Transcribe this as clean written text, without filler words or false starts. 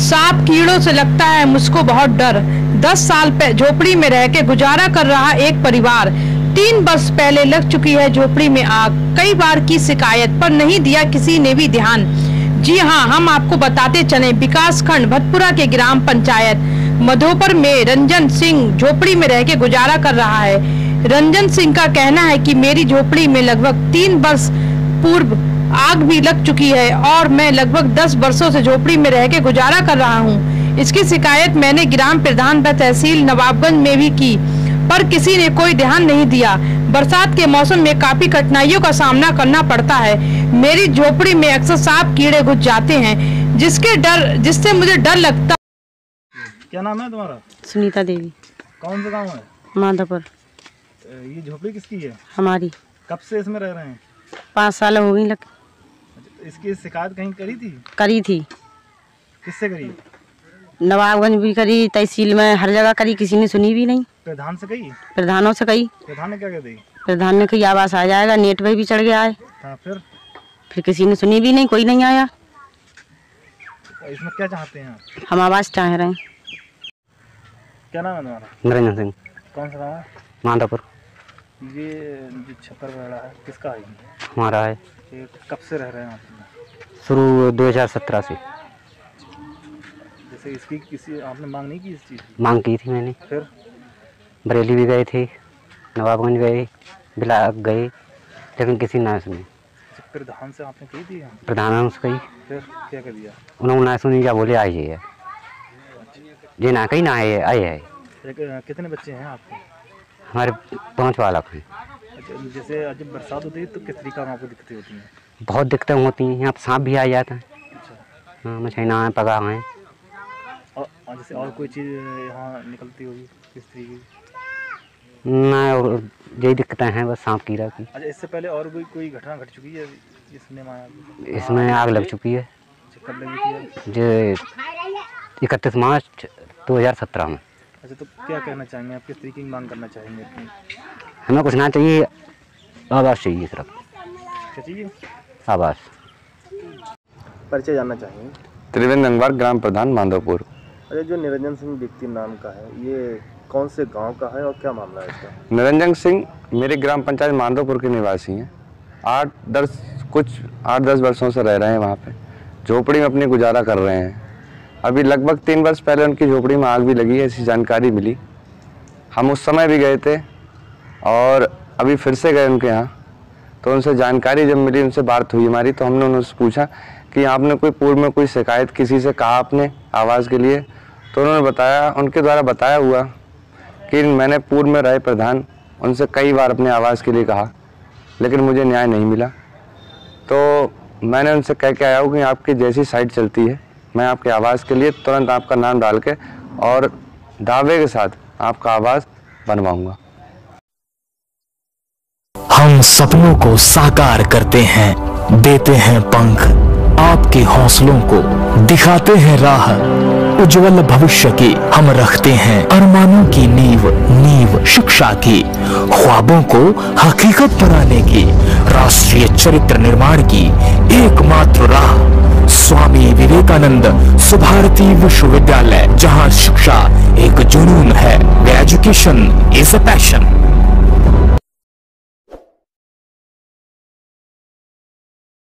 सांप कीड़ों से लगता है मुझको बहुत डर। 10 साल झोपड़ी में रह के गुजारा कर रहा एक परिवार। 3 वर्ष पहले लग चुकी है झोपड़ी में आग। कई बार की शिकायत पर नहीं दिया किसी ने भी ध्यान। जी हाँ, हम आपको बताते चले, विकास खंड भटपुरा के ग्राम पंचायत मधोपर में रंजन सिंह झोपड़ी में रह के गुजारा कर रहा है। रंजन सिंह का कहना है कि मेरी झोपड़ी में लगभग 3 वर्ष पूर्व आग भी लग चुकी है और मैं लगभग 10 वर्षों से झोपड़ी में रह के गुजारा कर रहा हूँ। इसकी शिकायत मैंने ग्राम प्रधान व तहसील नवाबगंज में भी की, पर किसी ने कोई ध्यान नहीं दिया। बरसात के मौसम में काफी कठिनाइयों का सामना करना पड़ता है। मेरी झोपड़ी में अक्सर सांप कीड़े घुस जाते हैं, जिससे मुझे डर लगता। क्या नाम है तुम्हारा? सुनीता देवी। कौन सा गाँव है? माधोपुर। ये झोपड़ी किसकी है? हमारी। कब से इसमें रह रहे हैं? 5 साल हो गई। इसकी शिकायत कहीं करी थी? करी थी। किससे करी? नवाबगंज भी करी, तहसील में, हर जगह करी, किसी ने सुनी भी नहीं। प्रधान से कही? प्रधानों से कही। प्रधान ने क्या कहते? प्रधान ने कही आवास आ जाएगा, नेट पे भी चढ़ गया है। हाँ, फिर किसी ने सुनी भी नहीं, कोई नहीं आया। इसमें क्या चाहते हैं? हम आवास चाह रहे हैं। क्या नाम है तुम्हारा? निरंजन सिंह। कौन सा गाँव है? माधोपुर। ये जो छप्पर वगैरह है किसका है? हमारा है। ये कब से रह रहे हैं? शुरू 2017 से। जैसे इसकी किसी आपने मांग नहीं की? इस चीज़ की मांग की थी मैंने। फिर बरेली भी गए थे, नवाबगंज गए, बिलाक गए, लेकिन किसी ने सुनी। प्रधान से आपने कही थी? प्रधान से कही। फिर क्या कर दिया? उन्होंने ना सुनी, क्या बोले आई है जी, ना कहीं ना आए है। कितने बच्चे हैं आपके? हमारे 5 बालक हैं। जैसे जब बरसात होती है तो किस तरीका में आपको दिक्कतें होती हैं? बहुत दिक्कतें होती हैं, यहाँ पर सांप भी आ जाता है। हाँ, मछलियाँ हैं, पगा हैं। और जैसे और कोई चीज़ यहाँ निकलती होगी किस तरीके की? ना, यही दिक्कतें हैं बस सांप कीड़ा की। अच्छा, इससे पहले और कोई घटना घट चुकी है इसमें आग लग चुकी है? कब लगी थी? जो 31 मार्च 2017 में। अच्छा, तो क्या कहना चाहेंगे आप? किस तरीके की मांग करना चाहेंगे? हमें कुछ ना चाहिए, आवास चाहिए सिर्फ। क्या चाहिए? आवास। परिचय जानना चाहेंगे? त्रिवेंद्र अंगवार, ग्राम प्रधान माधोपुर। अच्छा, जो निरंजन सिंह व्यक्ति नाम का है, ये कौन से गांव का है और क्या मामला है इसका? निरंजन सिंह मेरे ग्राम पंचायत माधोपुर के निवासी हैं। 8-10 वर्षों से रह रहे हैं वहाँ पे, झोपड़ी में अपनी गुजारा कर रहे हैं। अभी लगभग 3 वर्ष पहले उनकी झोपड़ी में आग भी लगी है, ऐसी जानकारी मिली। हम उस समय भी गए थे और अभी फिर से गए उनके यहाँ, तो उनसे जानकारी जब मिली, उनसे बात हुई हमारी, तो हमने उनसे पूछा कि आपने कोई पूर्व में कोई शिकायत किसी से कहा आपने आवास के लिए? तो उन्होंने बताया, उनके द्वारा बताया हुआ कि मैंने पूर्व में रहे प्रधान, उनसे कई बार अपने आवास के लिए कहा, लेकिन मुझे न्याय नहीं मिला। तो मैंने उनसे कह के आया हूँ कि आपकी जैसी साइट चलती है, मैं आपके आवास के लिए तुरंत आपका नाम डाल के और दावे के साथ आपका आवास बनवाऊंगा। हम सपनों को साकार करते हैं, देते हैं पंख, आपके हौसलों को दिखाते हैं राह। उज्जवल भविष्य की हम रखते हैं अरमानों की नींव शिक्षा की, ख्वाबों को हकीकत बनाने की, राष्ट्रीय चरित्र निर्माण की एकमात्र राह स्वामी विवेकानंद सुभारती विश्वविद्यालय, जहां शिक्षा एक जुनून है, एजुकेशन इज अ पैशन।